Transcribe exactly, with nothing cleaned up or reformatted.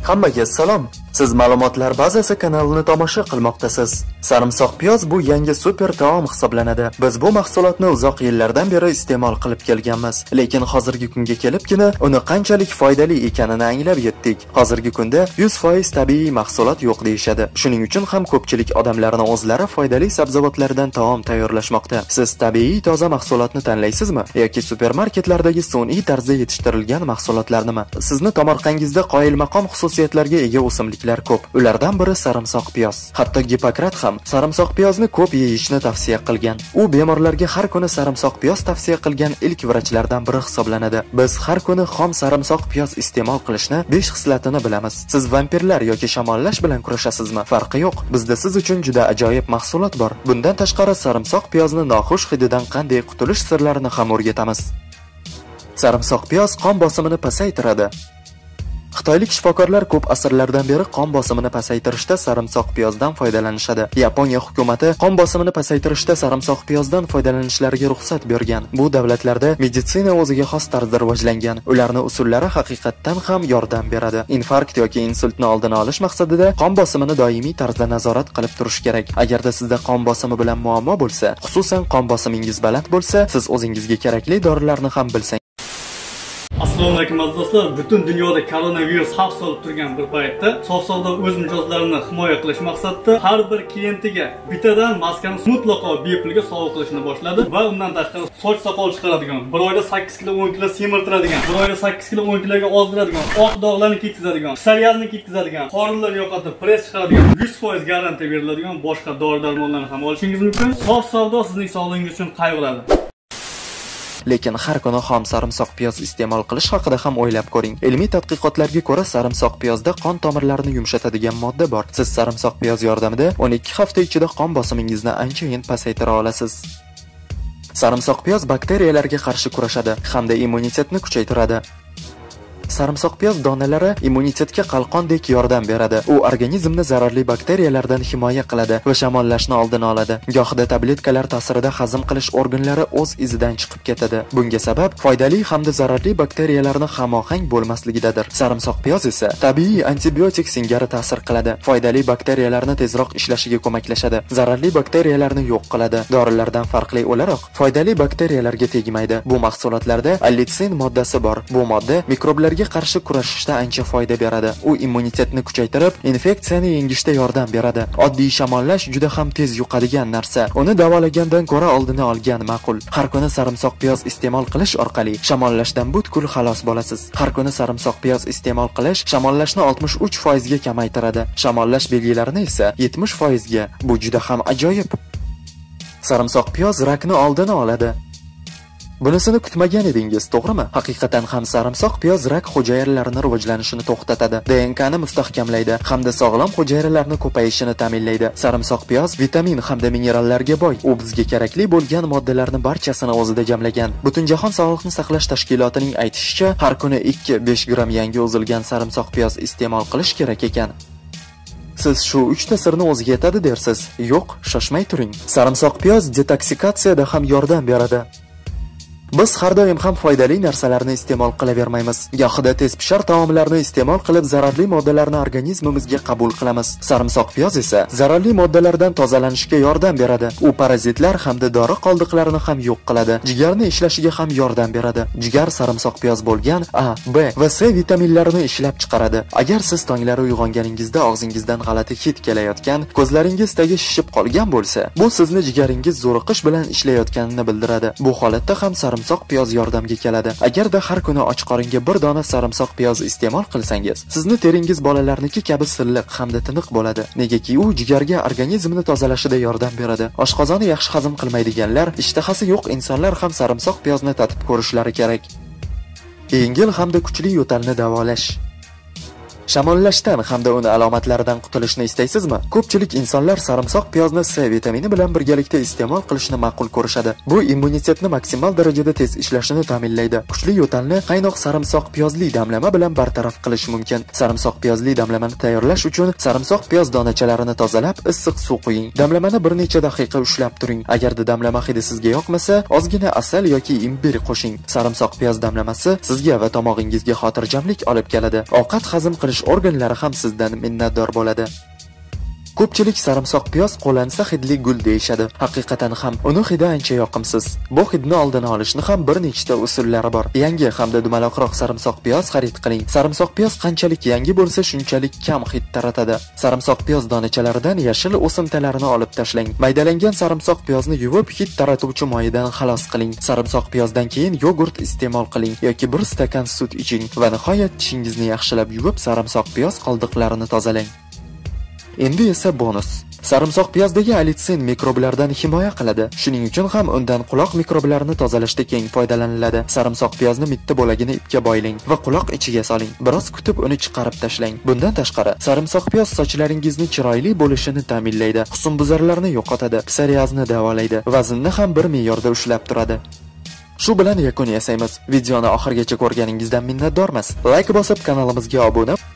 Hammaga salom. Siz ma'lumotlar bazasi kanalini tomosha qilmoqdasiz. Sarimsoq piyoz bu yangi super taom hisoblanadi. Biz bu mahsulotni uzoq yillardan beri iste'mol qilib kelganmiz, lekin hozirgi kunga kelibgina uni qanchalik foydali ekanini anglab yetdik. Hozirgi kunda yuz foiz tabiiy mahsulot yo'q deyshadi. Shuning uchun ham ko'pchilik odamlarni o'zlari foydali sabzavotlardan taom tayyorlashmoqda. Siz tabiiy toza mahsulotni tanlaysizmi yoki supermarketlardagi sun'iy tarzda yetishtirilgan mahsulotlarnimi? Sizni tomorqangizda qoyilmaqom xususiyatlarga ega o'simlik ko'p. Ulardan biri sarimsoq piyoz. Hatto Gipokrat ham sarimsoq piyozni ko'p yeyishni tavsiya qilgan. U bemorlarga har kuni sarimsoq piyoz tavsiya qilgan ilk vrachlardan biri hisoblanadi. Biz har kuni xom sarimsoq piyoz iste'mol qilishni besh xislatini bilamiz. Siz vampirlar yoki shamollash bilan kurashasizmi? Farqi yo'q. Bizda siz uchun juda ajoyib mahsulot bor. Bundan tashqari sarimsoq piyozni noxush hididan qanday qutulish sirlarini ham o'rgatamiz. Sarimsoq piyoz qon bosimini pasaytiradi. Xitoylik shifokorlar ko'p asrlardan beri qon bosimini pasaytirishda sarimsoq piyozdan foydalanishadi. Yaponiya hukumati qon bosimini pasaytirishda sarimsoq piyozdan foydalanishlariga ruxsat bergan. Bu davlatlarda meditsina o'ziga xos tarzda rivojlangan. Ularning usullari haqiqatdan ham yordam beradi. Infarkt yoki insultni oldini olish maqsadida qon bosimini doimiy tarzda nazorat qilib turish kerak. Agarda sizda qon bosimi bilan muammo bo'lsa, xususan qon bosimingiz baland bo'lsa, siz o'zingizga kerakli dorilarni ham bilsangiz. Assalomu alaykum do'stlar. Butun dunyoda koronavirus xavf solib turgan bir paytda sof-sovda o'z mijozlarini himoya qilish maqsadida har bir klientiga bittadan maskani mutlaqo bepulga sovg'a qilishni boshladi va undan tashqari soch soqol chiqaradigan, bir oyda sakkiz kilo o'n kilo semirtiradigan, bir oyda sakkiz kilo o'n kiloga ozdiradigan, oq dog'larni ketkizadigan, psoriazni ketkizadigan, qorinlar yo'qotib press chiqaradigan, yuz foiz garantiya beriladigan boshqa dori-darmonlarni ham olishingiz mumkin. Sof-savdo sizning sog'lig'ingiz uchun qayg'uradi. Lekin har kuni xom sarimsoq piyoz iste'mol qilish haqida ham o'ylab ko'ring. Ilmiy tadqiqotlarga ko'ra, sarimsoq piyozda qon tomirlarini yumshatadigan modda bor. Siz sarimsoq piyoz yordamida o'n ikki hafta ichida qon bosimingizni anchayin pasaytira olasiz. Sarimsoq piyoz bakteriyalarga qarshi kurashadi hamda immunitetni kuchaytiradi. Sarimsoq piyoz donalari immunitetga qalqondek yordam beradi. U organizmni zararli bakteriyalardan himoya qiladi va shamollashni oldini oladi. Gohida tabletkalar ta'sirida hazm qilish organlari o'z izidan chiqib ketadi. Bunga sabab foydali hamda zararli bakteriyalarning hamohang bo'lmasligidadir. Sarimsoq piyoz esa tabiiy antibiotik singari ta'sir qiladi. Foydali bakteriyalarni tezroq ishlashiga ko'maklashadi. Zararli bakteriyalarni yo'q qiladi. Dorilardan farqli o'laroq, foydali bakteriyalarga tegmaydi. Bu mahsulotlarda allitsin moddasi bor. Bu modda mikroblar qarshi kurashishda ancha foyda beradi. U immunitetni kuchaytirib, infeksiyani yengishda yordam beradi. Oddiy shamollash juda ham tez yuqadigan narsa. Uni davolagandan ko'ra oldini olgan ma'qul. Har kuni sarimsoq piyoz iste'mol qilish orqali shamollashdan butkul xalos bo'lasiz. Har kuni sarimsoq piyoz iste'mol qilish shamollashni oltmish uch foiz ga kamaytiradi. Shamollash belgilarini esa yetmish foiz ga. Bu juda ham ajoyib. Sarimsoq piyoz rakni oldini oladi. Bunisini kutmagan edingiz, to'g'rimi? Haqiqatan ham sarimsoq piyoz rak hujayralarini rivojlanishini to'xtatadi, D N K ni mustahkamlaydi hamda sog'lom hujayralarning ko'payishini ta'minlaydi. Sarimsoq piyoz vitamin hamda minerallarga boy. U bizga kerakli bo'lgan moddalarning barchasini o'zida jamlagan. Butunjahon sog'liqni saqlash tashkilotining aytishicha, har kuni ikki besh gramm yangi uzilgan sarimsoq piyoz iste'mol qilish kerak ekan. Siz shu uchta sirni o'ziga yetadi dersiz? Yo'q, shoshmay turing. Sarimsoq piyoz detoksikatsiyada ham yordam beradi. Biz har doim ham foydali narsalarni iste'mol qilavermaymiz. Gohida tezpishar taomlarni iste'mol qilib zararli moddalarni organizmimizga qabul qilamiz. Sarimsoq piyoz esa zararli moddalardan tozalanishga yordam beradi. U parazitlar hamda dori qoldiqlarini ham yo'q qiladi. Jigarni ishlashiga ham yordam beradi. Jigar sarimsoq piyoz bo'lgan A, B va C vitaminlarini ishlab chiqaradi. Agar siz tonglari uyg'onganingizda og'zingizdan g'alati hid kelayotgan, ko'zlaringiz tagi shishib qolgan bo'lsa, bu sizni jigaringiz zo'riqish bilan ishlayotganini bildiradi. Bu holatda ham sarimsoq piyoz yordamga keladi. Agarda har kuni och qoringa bir dona sarimsoq piyoz iste'mol qilsangiz, sizni teringiz bolalarniki kabi silliq hamda tiniq bo'ladi. Negaki u jigarga organizmni tozalashida yordam beradi. Oshqozoni yaxshi hazm qilmaydiganlar, ishtahasi yo'q insonlar ham sarimsoq piyozni tatib ko'rishlari kerak. Yengil hamda kuchli yo'talni davolash. Shamollashdan hamda uni alomatlaridan qutulishni istaysizmi? Ko'pchilik insonlar sarimsoq piyozni C vitamini bilan birgalikda iste'mol qilishni ma'qul ko'rishadi. Bu immunitetni maksimal darajada tez ishlashini ta'minlaydi. Kuchli yo'talni qaynoq sarimsoq piyozli damlama bilan bartaraf qilish mumkin. Sarimsoq piyozli damlamani tayyorlash uchun sarimsoq piyoz donachalarini tozalab, issiq suv quying. Damlamani bir necha daqiqa ushlab turing. Agarda damlama hidi sizga yoqmasa, ozgina asal yoki imbir qo'shing. Sarimsoq piyoz damlamasi sizga va tomog'ingizga xotirjamlik olib keladi. Ovqat hazm qilish qilish organlari ham sizdan minnatdor bo'ladi. Ko'pchilik sarimsoq piyoz qo'lansa hidli gul deyishadi. Haqiqatan ham uni hidi ancha yoqimsiz. Bu hidni oldini olishni ham bir nechta usullari bor. Yangi hamda dumaloqroq sarimsoq piyoz xarid qiling. Sarimsoq piyoz qanchalik yangi bo'lsa, shunchalik kam hid taratadi. Sarimsoq piyoz donachalaridan yashil o'simtalarni olib tashlang. Maydalangan sarimsoq piyozni yuvib, hid taratuvchi moyidan xalos qiling. Sarimsoq piyozdan keyin yogurt iste'mol qiling yoki bir stakan sut iching va nihoyat tishingizni yaxshilab yuvib, sarimsoq piyoz qoldiqlarini tozalang. Endi esa bonus. Sarimsoq piyozdagi alitsin mikroblardan himoya qiladi. Shuning uchun ham undan quloq mikroblarini tozalashda keng foydalaniladi. Sarimsoq piyozni mitti bo'lagini ipga boylang va quloq ichiga soling. Biroz kutib uni chiqarib tashlang. Bundan tashqari, sarimsoq piyoz sochlaringizni chiroyli bo'lishini ta'minlaydi, husnbuzarlarni yo'qotadi, psoriazni davolaydi, vaznni ham bir me'yorda ushlab turadi. Shu bilan yakun yasaymiz. Videoni oxirigacha ko'rganingizdan minnatdormiz. Like bosib kanalimizga obuna